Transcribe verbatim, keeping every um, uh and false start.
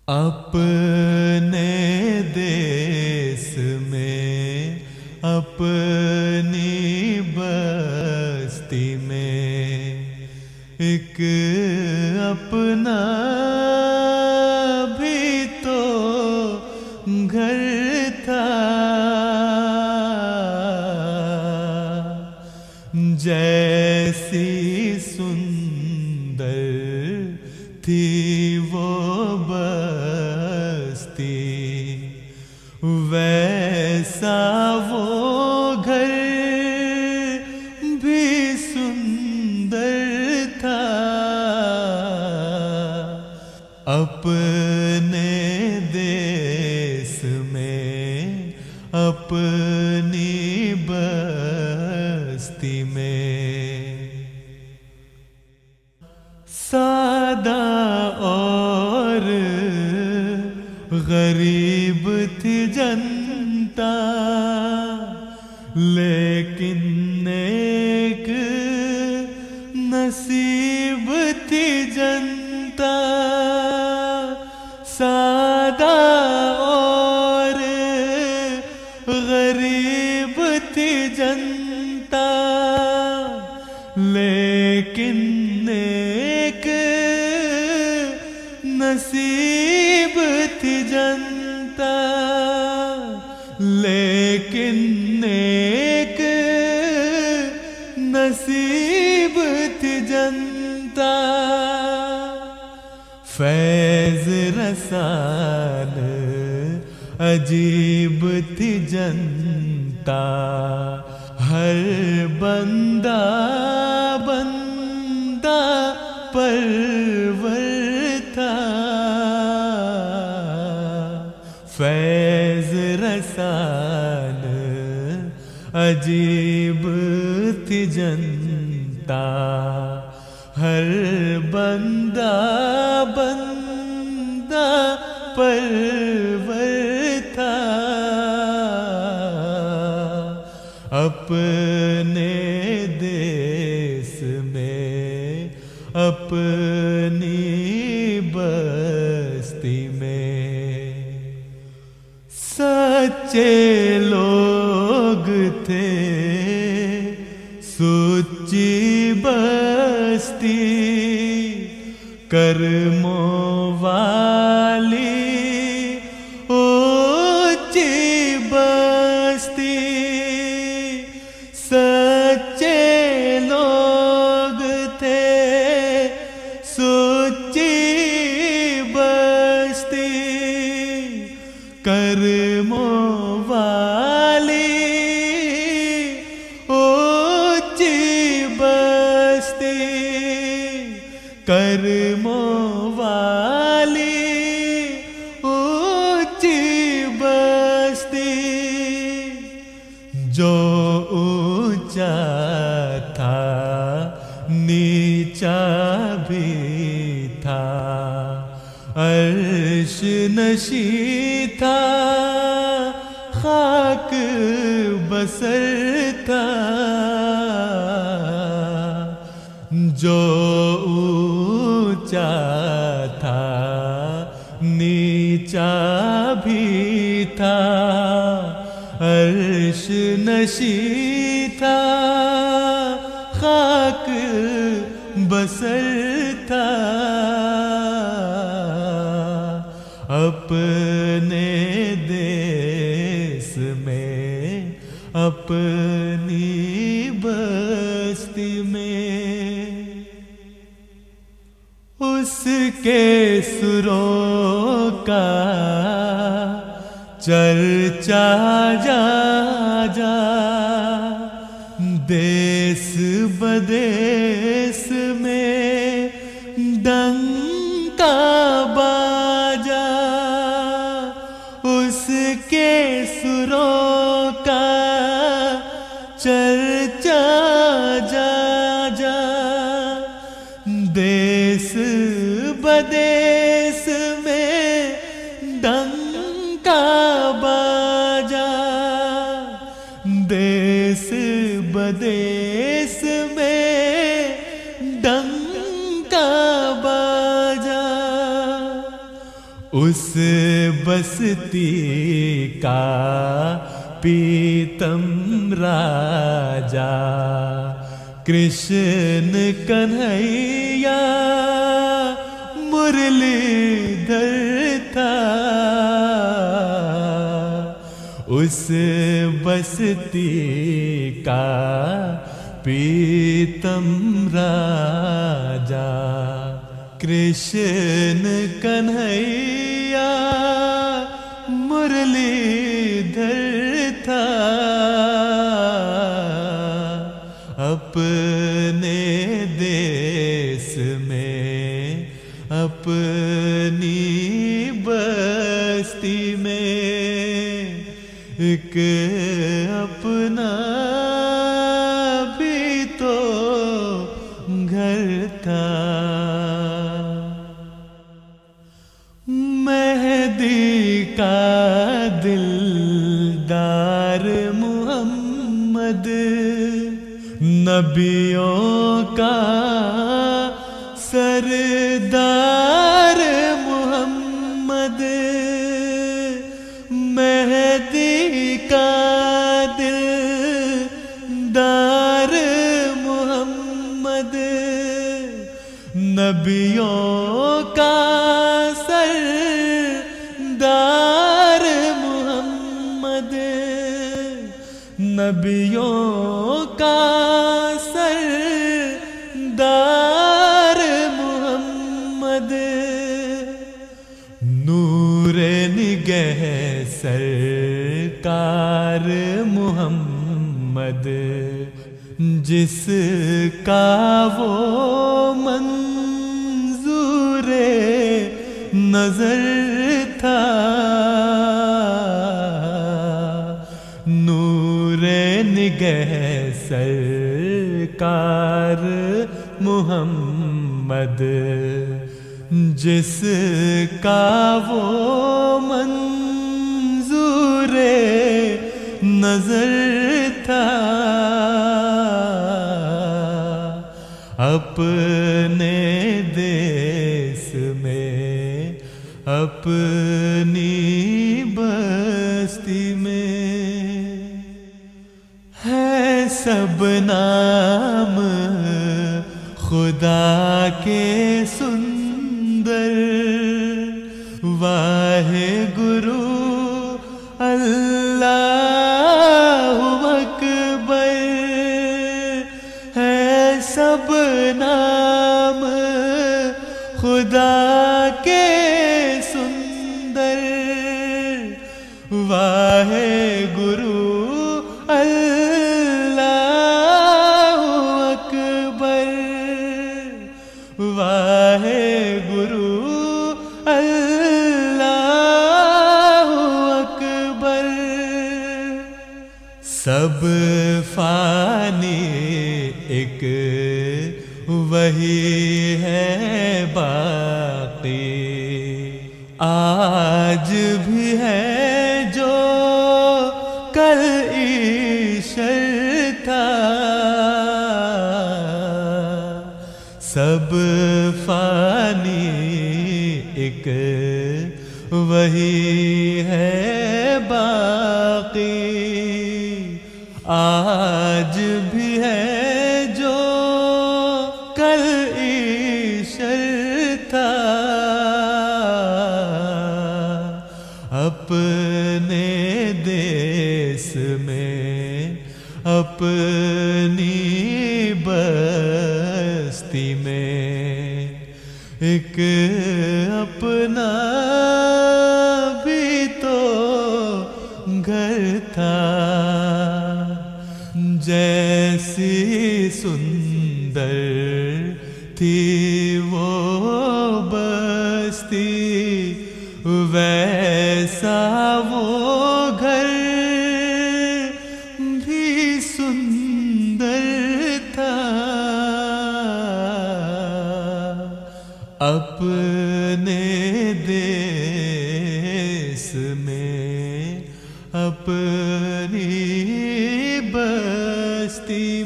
अपने देश में अपनी बस्ती में एक अपना भी तो घर था। जैसी सुंदर थी वो बस्ती वैसा वो घर भी सुंदर था। अपने देश में अपनी बस्ती में सादा और गरीब थी जनता, लेकिन एक नसीब थी जनता। सादा और गरीब थी जनता, लेकिन एक नसीब थी जनता। लेकिन एक नसीब थी जनता। फैज रसान अजीब थी जनता, हर बंदा बंदा परवर था। फैज रसान अजीब थी जनता, हर बंदा बंदा परवर था। अपने देश में अपनी बस्ती में सच्चे लोग थे सुच्ची बस्ती, कर्मों वाली ऊंची बस्ती। सच्चे लोग थे सुच्ची बस्ती, कर्मों वाली ऊंची बस्ती। कर्मों वाली ऊंची बस्ती। जो ऊंचा था नीचा भी था, अर्श नशी था खाक बसर था। जो ऊंचा था नीचा भी था, अर्श नशी था खाक बसर था। अपने देश में अपनी बस्ती में उसके सुरों का चर्चा जा जा, देश बदेश में डंका बाजा। उसके सुरों का चर्चा जा जा, देश बदेश में डंका बाजा। देश बदेश में डंका बाजा। उस बस्ती का पीतम राजा कृष्ण कन्हैया मुरलीधर था। उस बस्ती का पीतम राजा कृष्ण कन्हैया मुरलीधर था। अपने देश में अपनी बस्ती में एक अपना भी तो घर था। मेहदी का दिलदार मुहम्मद नबियों का सरदार मुहम्मद। मेहदी का दिलदार मुहम्मद नबियों का सरदार मुहम्मद। नबियों का सरदार मुहम्मद। नूरे निगह सरकार मुहम्मद जिसका वो मंजूरे नजर था। नूरे निगह सरकार मुहम्मद जिसका वो मंजूरे नजर था। अपने देश में अपनी बस्ती में है सब नाम खुदा के सुंदर। वाहे गुरु अल्लाहु अकबर है सब नाम खुदा के सुंदर। वाहे गुरु अल्लाहु अकबर। वाहे गुरु अल्लाहु अकबर। सब फानी एक वही है बाकी। आज भी है जो कल ईश्वर था। सब फानी एक वही है बाकी। आज भी है जो कल ईश्वर था। अपने देश में अपनी बस्ती में एक अपना भी तो घर था। जैसी सुंदर थी वो बस्ती वैसा वो घर भी सुंदर था। अपने देश में अपनी बस्ती